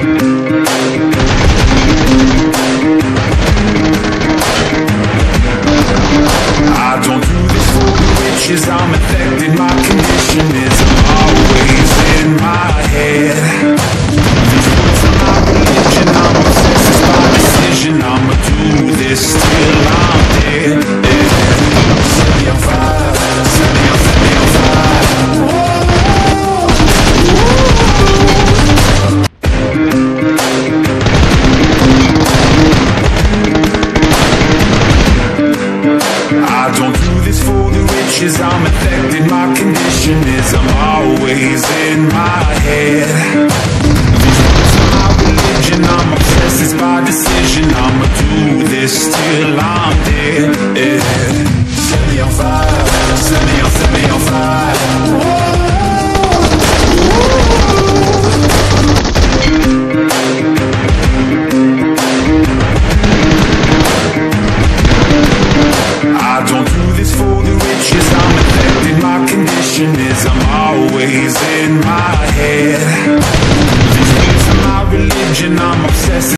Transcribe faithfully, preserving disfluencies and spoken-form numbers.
I don't do this for the riches, I'm affected, my condition is I'm always in my head. These words are my religion, I'm obsessed, it's my decision, I'ma do this till I'm dead, yeah. Set me on fire, set me on, set me on fire. I don't do this for the riches, I'm affected, my condition is I'm always in my head. These words are my religion, I'm obsessed, it's by decision, I'ma do this till I'm dead, yeah. Set me on fire, set me on, set me on fire. I don't do this for the riches, I'm affected, my condition is I'm always in my head. These words are my religion, I'm obsessed.